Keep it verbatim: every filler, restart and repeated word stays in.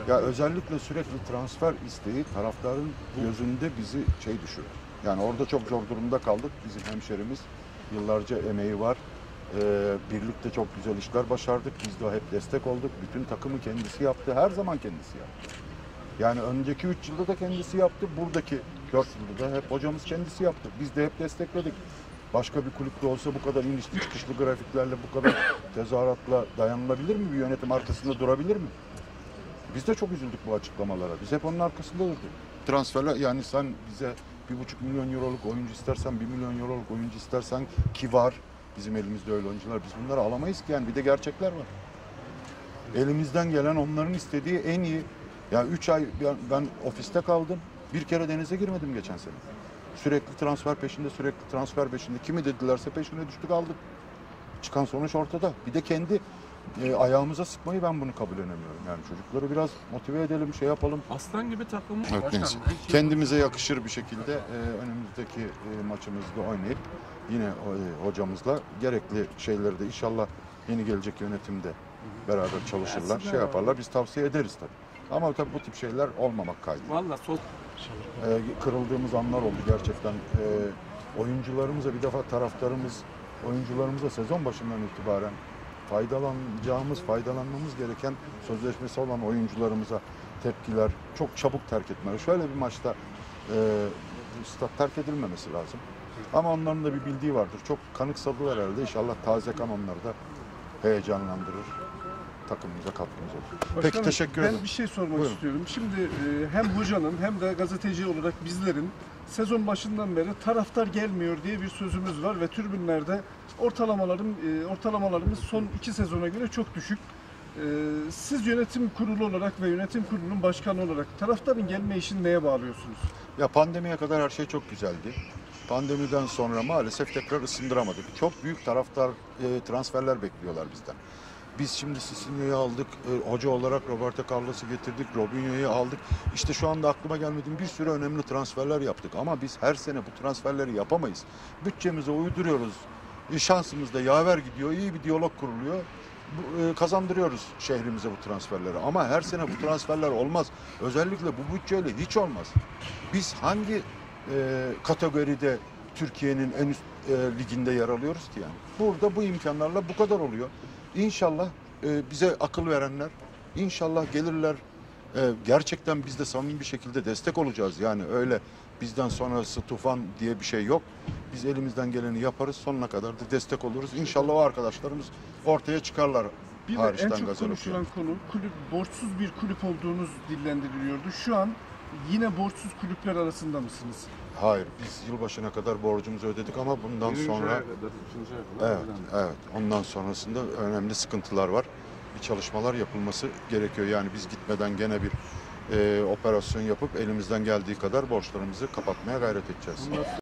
Ya özellikle sürekli transfer isteği taraftarın gözünde bizi şey düşürür. Yani orada çok zor durumda kaldık. Bizim hemşerimiz, yıllarca emeği var. Ee, birlikte çok güzel işler başardık. Biz de hep destek olduk. Bütün takımı kendisi yaptı. Her zaman kendisi yaptı. Yani önceki üç yılda da kendisi yaptı. Buradaki dört yılda da hep hocamız kendisi yaptı. Biz de hep destekledik. Başka bir kulüpte olsa bu kadar inişli çıkışlı grafiklerle, bu kadar tezahüratla dayanılabilir mi? Bir yönetim arkasında durabilir mi? Biz de çok üzüldük bu açıklamalara. Biz hep onun arkasında durduk. Transferler, yani sen bize bir buçuk milyon euroluk oyuncu istersen, bir milyon euroluk oyuncu istersen, ki var bizim elimizde öyle oyuncular, biz bunları alamayız ki yani. Bir de gerçekler var. Elimizden gelen onların istediği en iyi. Ya üç ay ben, ben ofiste kaldım. Bir kere denize girmedim geçen sene. Sürekli transfer peşinde, sürekli transfer peşinde. Kimi dedilerse peşine düştük, aldık. Çıkan sonuç ortada. Bir de kendi e, ayağımıza sıkmayı ben bunu kabullenemiyorum. Yani çocukları biraz motive edelim, şey yapalım. Aslan gibi takım. Evet, neyse. Kendimize yakışır bir şekilde e, önümüzdeki e, maçımızda oynayıp yine e, hocamızla gerekli şeyleri de inşallah yeni gelecek yönetimde beraber çalışırlar, şey yaparlar. Biz tavsiye ederiz tabii. Ama tabii bu tip şeyler olmamak kaydıyla. Vallahi sol Ee, kırıldığımız anlar oldu gerçekten. Ee, oyuncularımıza, bir defa taraftarımız, oyuncularımıza sezon başından itibaren faydalanacağımız, faydalanmamız gereken sözleşmesi olan oyuncularımıza tepkiler, çok çabuk terk etmeleri. Şöyle bir maçta e, stat terk edilmemesi lazım. Ama onların da bir bildiği vardır. Çok kanıksadılar herhalde. İnşallah taze kan onları da heyecanlandırır. Takımımıza katkımız olur. Başkanım, Peki, teşekkür ederim. Ben bir şey sormak Buyurun. istiyorum. Şimdi e, hem hocanın hem de gazeteci olarak bizlerin sezon başından beri taraftar gelmiyor diye bir sözümüz var ve tribünlerde ortalamaların e, ortalamalarımız son iki sezona göre çok düşük. E, siz yönetim kurulu olarak ve yönetim kurulunun başkanı olarak taraftarın gelme işini neye bağlıyorsunuz? Ya pandemiye kadar her şey çok güzeldi. Pandemiden sonra maalesef tekrar ısındıramadık. Çok büyük taraftar e, transferler bekliyorlar bizden. Biz şimdi Sissinio'yu aldık, e, hoca olarak Roberto Carlos'u getirdik, Robinho'yu aldık. İşte şu anda aklıma gelmediğim bir sürü önemli transferler yaptık. Ama biz her sene bu transferleri yapamayız. Bütçemize uyduruyoruz. E, şansımız da yaver gidiyor, iyi bir diyalog kuruluyor. Bu, e, kazandırıyoruz şehrimize bu transferleri. Ama her sene bu transferler olmaz. Özellikle bu bütçeyle hiç olmaz. Biz hangi e, kategoride Türkiye'nin en üst e, liginde yer alıyoruz ki yani? Burada bu imkanlarla bu kadar oluyor. İnşallah e, bize akıl verenler, inşallah gelirler. E, gerçekten biz de samimi bir şekilde destek olacağız. Yani öyle bizden sonrası tufan diye bir şey yok. Biz elimizden geleni yaparız, sonuna kadar da destek oluruz. İnşallah o arkadaşlarımız ortaya çıkarlar. Bir de en çok konuşulan konu, kulüp borçsuz bir kulüp olduğunuz dillendiriliyordu. Şu an yine borçsuz kulüpler arasında mısınız? Hayır, biz yılbaşına kadar borcumuzu ödedik ama bundan sonra evet, evet, ondan sonrasında önemli sıkıntılar var. Bir çalışmalar yapılması gerekiyor. Yani biz gitmeden gene bir e, operasyon yapıp elimizden geldiği kadar borçlarımızı kapatmaya gayret edeceğiz. Bundan